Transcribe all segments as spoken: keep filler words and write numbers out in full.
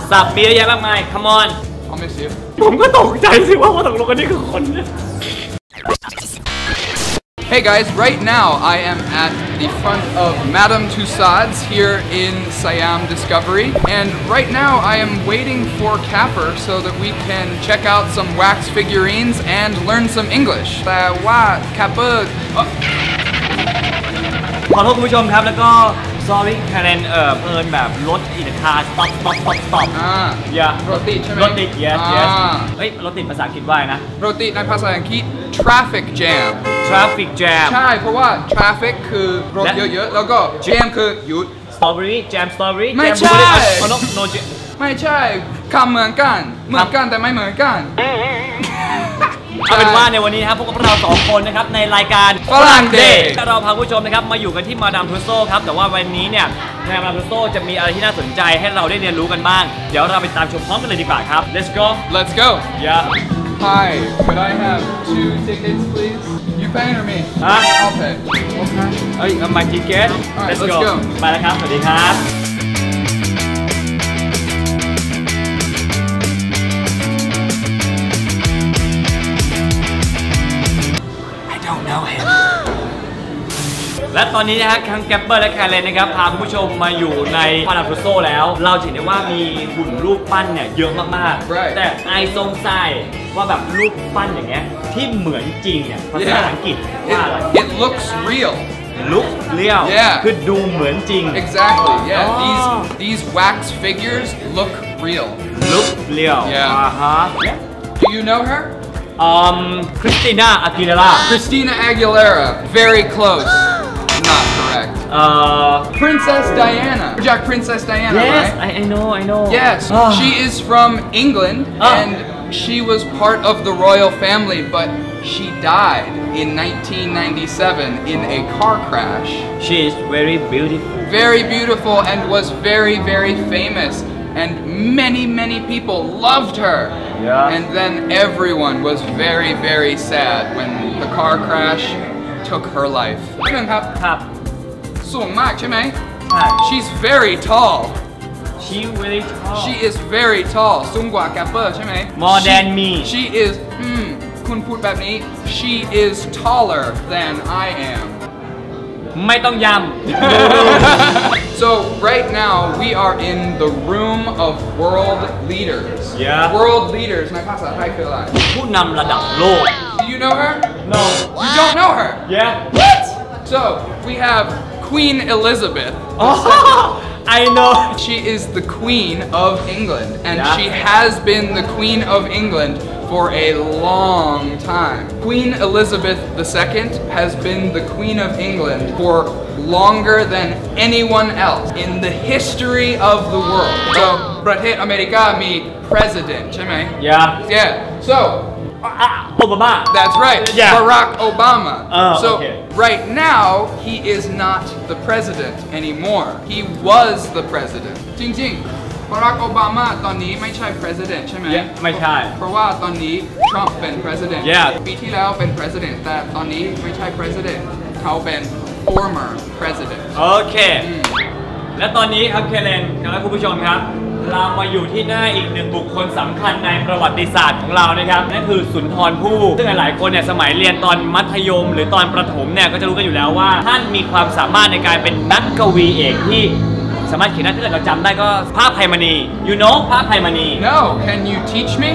สับมีเยอะแยะมากมาย come on I'll miss you ผมก็ตกใจสิว่าว่าตกลงกันนี่คือคนเนี่ย Hey guys, right now I am at the front of Madame Tussauds here in Siam Discovery, and right now I am waiting for Capper so that we can check out some wax figurines and learn some English. แต่ว่า Capper ขอโทษคุณผู้ชมครับแล้วก็ sorry คาเรนเอ่อเพลินแบบรถอีกคา stop stop stop stop อ่าอย่ารถติดใช่ไหมรถติด yes yes อ่าเฮ้ยรถติดภาษาอังกฤษว่าไงนะรถติดในภาษาอังกฤษ traffic jam traffic jam ใช่เพราะว่า traffic คือรถเยอะๆแล้วก็ jam คือหยุด strawberry jam strawberry ไม่ jam ใช่ oh no no jam ไม่ใช่คำเหมือนกันเหมือนกันแต่ไม่เหมือนกันเอาเป็นว่าในวันนี้นะครับพวกเราสองคนนะครับในรายการฝรั่งเดย์เราพาผู้ชมนะครับมาอยู่กันที่มาดามทุสโซครับแต่ว่าวันนี้เนี่ยในมาดามทุสโซจะมีอะไรที่น่าสนใจให้เราได้เรียนรู้กันบ้างเดี๋ยวเราไปตามชมพร้อมกันเลยดีกว่าครับ let's go let's go yeah hi could I have two tickets please you paying or me I'll pay เฮ้ย my ticket let's go ไปแล้วครับสวัสดีครับ และตอนนี้นะฮะทั้งแกปเปอร์และแคเรนนะครับพาคุณผู้ชมมาอยู่ในมาดามทุสโซแล้วเราเห็นได้ว่ามีหุ่นรูปปั้นเนี่ยเยอะมากๆแต่ไอสงสัยว่าแบบรูปปั้นอย่างเงี้ยที่เหมือนจริงเนี่ยภาษาอังกฤษว่าอะไร It looks real look real คือดูเหมือนจริง exactly yeah these these wax figures look real look real yeah uh-huh do you know her um Christina Aguilera Christina Aguilera very close not correct uh Princess Diana Jack Princess Diana yes right I, I know I know yes she is from England and she was part of the royal family but she died in nineteen ninety-seven in a car crash she is very beautiful very beautiful and was very very famous and many many people loved her yeah and then everyone was very very sad when the car crash took her life เพื่อนครับครับสูงมากใช่ไหมใช่ she's very tall she very tall she is very tall สูงกว่าแกปเปอร์ใช่ไหม more than me she is อืมคุณพูดแบบนี้ she is taller than I am ไม่ต้องย้ำ so right now we are in the room of world leaders yeah world leaders ในภาษาไทยคืออะไรผู้นำระดับโลก do you know her no you don't know her yeah what so we have Queen Elizabeth oh I know she is the Queen of England and yeah. she has been the Queen of England for a long time. Queen Elizabeth the Second has been the Queen of England for longer than anyone else in the history of the world. So, ประเทศอเมริกามี president ใช่ไหม Yeah. Yeah. So, Obama. That's right. Yeah. Barack Obama. Oh, so, okay. right now he is not the president anymore. He was the president. จริงๆ Barack Obama ตอนนี้ไม่ใช่ president ใช่ไหม Yeah, ไม่ใช่เพราะว่าตอนนี้ Trump เป็น president Yeah. ปีที่แล้วเป็น president แต่ตอนนี้ไม่ใช่ president เขาเป็น former president โอเคและตอนนี้ครับเคเลนและคุณผู้ชมครับเรามาอยู่ที่หน้าอีกหนึ่งบุคคลสำคัญในประวัติศาสตร์ของเรานะครับนั่นคือสุนทรภู่ซึ่งหลายๆคนเนี่ยสมัยเรียนตอนมัธยมหรือตอนประถมเนี่ยก็จะรู้กันอยู่แล้วว่าท่านมีความสามารถในการเป็นนักกวีเอกที่สามารถเขียนได้ถ้าเกิดเราจำได้ก็พระอภัยมณี you know พระอภัยมณี No can you teach me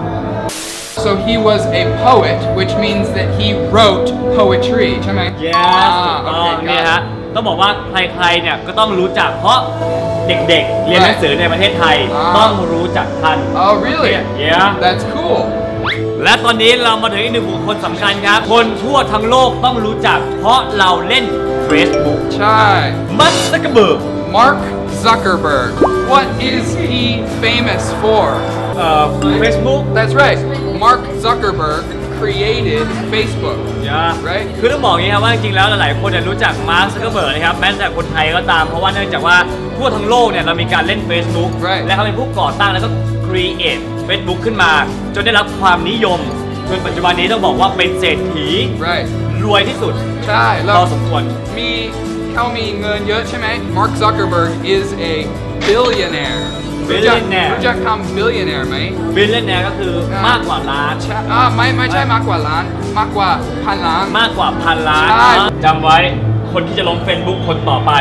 So he was a poet which means that he wrote poetry ใช่ไหม Yes เนี่ยฮะต้องบอกว่าใครๆเนี่ยก็ต้องรู้จักเพราะเด็กๆเรียนหนังสือในประเทศไทยต้องรู้จักท่าน Oh really Yeah That's cool และตอนนี้เรามาถึงอีกหนึ่งบุคคลสำคัญครับคนทั่วทั้งโลกต้องรู้จักเพราะเราเล่น Facebook ใช่ Mark Zuckerberg Mark Zuckerberg What is he famous for uh, Facebook That's right Mark Zuckerberg created Facebook Yeah right คือต้องบอกอย่างนี้ครับว่าจริงๆแล้วหลายๆคนเนี่ยรู้จัก Mark Zuckerberg นะครับแม้แต่คนไทยก็ตามเพราะว่าเนื่องจากว่าทั่วทั้งโลกเนี่ยเรามีการเล่น Facebook และเขาเป็นผู้ก่อตั้งแล้วก็ create Facebook ขึ้นมาจนได้รับความนิยมจนปัจจุบันนี้ต้องบอกว่าเป็นเศรษฐี right รวยที่สุดใช่แล้วพอสมควรมีเขามีเงินเยอะใช่ไหม Mark Zuckerberg is a billionaire รู้จัก billionaire รู้จักคำ billionaire ไหม billionaire ก็คือมากกว่าล้านใช่อ่าไม่ไม่ใช่มากกว่าล้าน มากกว่าพันล้านมากกว่าพันล้านใช่จำไว้คนที่จะลง Facebook คนต่อไป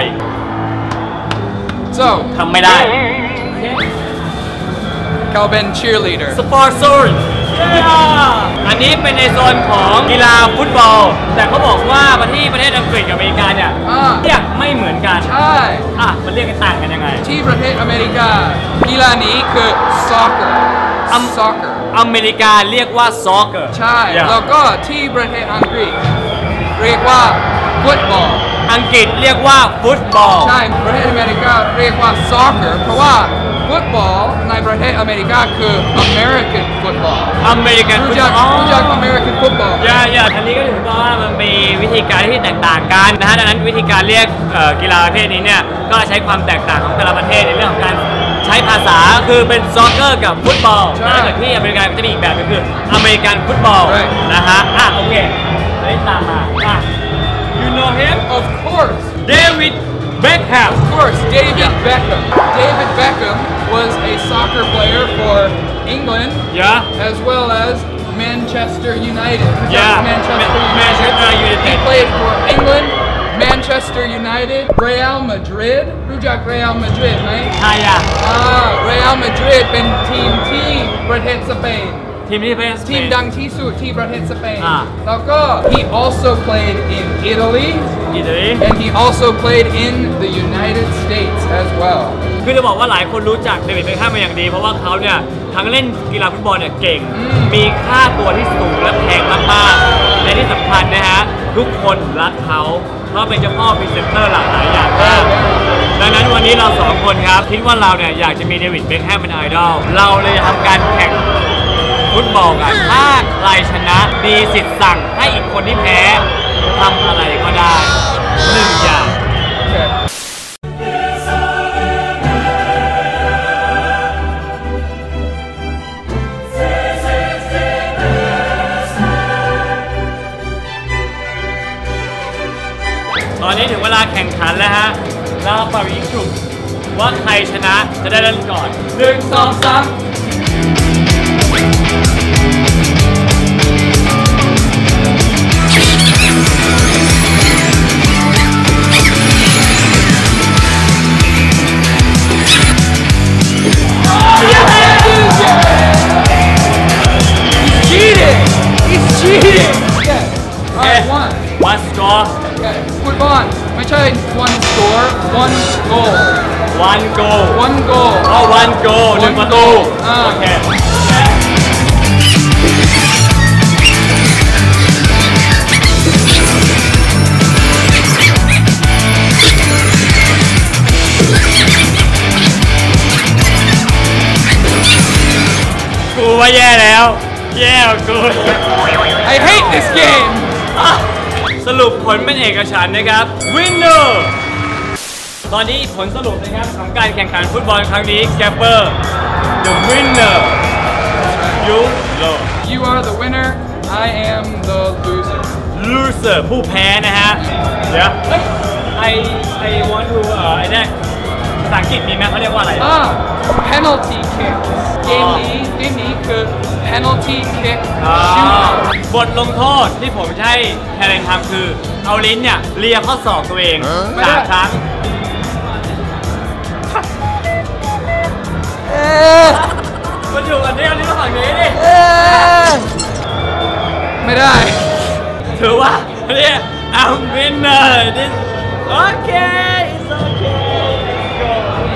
so ทำไม่ได้เขาเป็น cheerleader สปอร์ตโซนอันนี้เป็นในโซนของกีฬาฟุตบอล แต่เขาบอกว่าประเทศประเทศอังกฤษกับอเมริกาเนี่ยอ่าเรียกไม่เหมือนกันใช่อ่ะมันเรียกกันต่างกันยังไงที่ประเทศอเมริกากีฬานี้คือ soccer อัม soccer อเมริกาเรียกว่า soccer ใช่ Yeah แล้วก็ที่ประเทศอังกฤษเรียกว่า football อังกฤษเรียกว่าฟุตบอลใช่ ประเทศอเมริกาเรียกว่า soccer เพราะว่าฟุตบอลในประเทศอเมริกาคือ American football อเมริกันฟุรู้ตจักบอลรู้จัก American football อย่าอย่าทันนี้ก็ถือว่ามันมีวิธีการที่แตกต่างกันนะฮะดังนั้นวิธีการเรียกเอ่อกีฬาประเภทนี้เนี่ยก็ใช้ความแตกต่างของแต่ละประเทศในเรื่องของการใช้ภาษาคือเป็นซ็อกเกอร์กับฟุตบอลใช่ถ้าเกิดที่อเมริกาก็จะมีอีกแบบก็คืออเมริกันฟุตบอลใช่นะฮะอ่ะโอเคเฮ้ยตามมาอ่ะ you know him of course David Beckham of course David Beckham David Beckham was a soccer player for England yeah as well as Manchester United.รู้จัก Yeah, Manchester Ma- United. Manchester United. He played for England, Manchester United, Real Madrid. รู้จัก Real Madrid ไหมใช่อ่ะอ่า Real Madrid เป็นทีมที่ประเทศสเปนทีมที่เป็นทีมดังที่สุดที่ประเทศสเปนอ่าแล้วก็ he also played in Italy อิตาลี and he also played in the United States as well. คือจะบอกว่าหลายคนรู้จักเดวิดเบคแฮมมาอย่างดี เพราะว่าเขาเนี่ยทั้งเล่นกีฬาฟุตบอลเนี่ยเก่งอืมมีค่าตัวที่สูงและแพงมากๆและที่สำคัญนะฮะ ทุกคนรักเขาเพราะเป็นเจ้าพ่อพรีเซนเตอร์หลากหลายอย่างมากดังนั้นวันนี้เราสองคนครับคิดว่าเราเนี่ยอยากจะมีเดวิดเบคแฮมเป็นไอดอลเราเลยจะทำการแข่งฟุตบอลกันถ้าใครชนะมีสิทธิ์สั่งให้อีกคนที่แพ้ทำอะไรก็ได้หนึ่งอย่าง Okay. ตอนนี้ถึงเวลาแข่งขันแล้วฮะ เราเป่ายิงฉุบว่าใครชนะจะได้เล่นก่อนหนึ่งสองสาม Cheating! He's cheating! Okay. Alright, one. วันสกอร์ Okay. ฟุตบอลไม่ใช่ one score, one goal. วันโก One goal. อ๋อวันโกหนึ่งประตูอ่าโอเคกูว่าแย่แล้ว แย่กว่ากู I hate this game! สรุปผลเป็นเอกฉันท์นะครับ winner ตอนนี้ผลสรุปนะครับของการแข่งขันฟุตบอลครั้งนี้แกปเปอร์ the winner you lo You are the winner, I am the loser. loser ผู้แพ้นะฮะ เดี๋ยวเฮ้ย I I want to เอ่อไอ้เนี่ยภาษาอังกฤษมีไหมเขาเรียกว่าอะไร Ah, penalty kick. เกมนี้เกมนี้คือ penalty kick อ่า shoot. บทลงโทษที่ผมจะให้แคเรนทำคือ เอาลิ้นเนี่ยเลียข้อศอกตัวเองสามครั้ง มันอยู่อันนี้อันนี้ต้องฝั่งนี้ดิไม่ได้ถือว่าเนี่ย I'm winner this okay it's okay let's go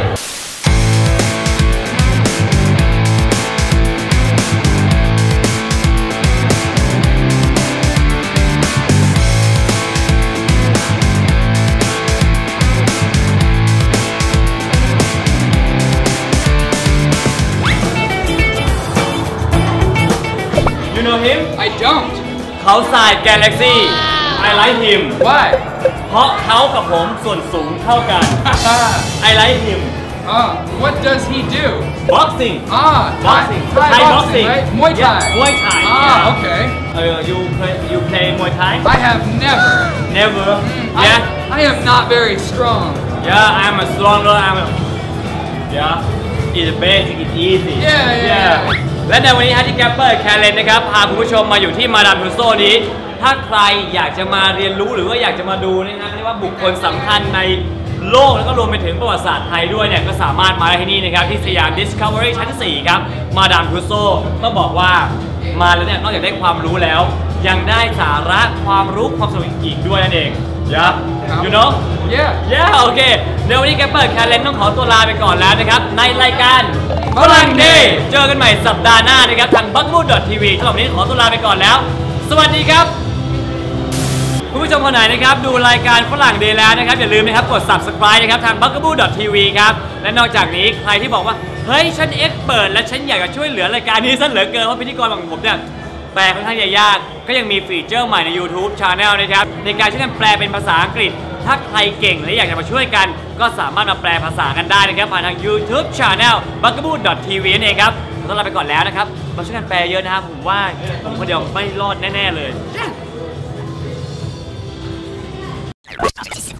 You know him I don't. เขาทราย Galaxy I like him Why? เพราะเขากับผมส่วนสูงเท่ากัน I like him Ah, what does he do? boxing Ah, Thai, boxing Thai Thai boxing, boxing right? Muay Thai. Yeah, Muay Thai Ah, yeah. okay. Uh, you play you play Muay Thai I have never. never I, yeah I am not very strong. yeah I'm a stronger I'm a yeah is basic it's easy Yeah, yeah, yeah. และในวันนี้ฮะที่แกปเปอร์แคเลนนะครับพาคุณผู้ชมมาอยู่ที่มาดามทูโซนี้ถ้าใครอยากจะมาเรียนรู้หรือว่าอยากจะมาดูนะครับเรียกว่าบุคคลสำคัญในโลกแล้วก็รวมไปถึงประวัติศาสตร์ไทยด้วยเนี่ยก็สามารถมาได้ที่นี่นะครับที่สยาม Discovery ชั้นสี่ครับมาดามทูโซต้องบอกว่ามาแล้วเนี่ยนอกจากได้ความรู้แล้วยังได้สาระความรู้ความสนุกอีกด้วยนั่นเองยะ you know Yeah. ย่าโอเคเดี๋ยววันนี้แกเปิดแคลเลนต้องขอตัวลาไปก่อนแล้วนะครับในรายการฝรั่งเดย์เจอกันใหม่สัปดาห์หน้านะครับทาง บักบู ดอท ที วี สำหรับวันนี้ขอตัวลาไปก่อนแล้ว สวัสดีครับคุณผู้ชมคนไหนนะครับดูรายการฝรั่งเดย์แล้วนะครับอย่าลืมนะครับกด Subscribe นะครับทาง บักบู ดอท ที วี ครับและนอกจากนี้ใครที่บอกว่าเฮ้ยฉันเอ็กเปิดและฉันอยากจะช่วยเหลือรายการนี้ซะเหลือเกินเพราะพิธีกรของผมเนี่ยแปลค่อนข้างจะยากก็ยังมีฟีเจอร์ใหม่ใน YouTube Channel นะครับในการช่วยกันแปลเป็นภาษาอังกฤษถ้าใครเก่งและอยากจะมาช่วยกันก็สามารถมาแปลภาษากันได้นะครับผ่านทาง YouTube Channel บักบู ดอท ที วี นั่นเองครับขอต้อนรับไปก่อนแล้วนะครับมาช่วยกันแปลเยอะนะครับผมว่าผมคนเดียวไม่รอดแน่ๆเลย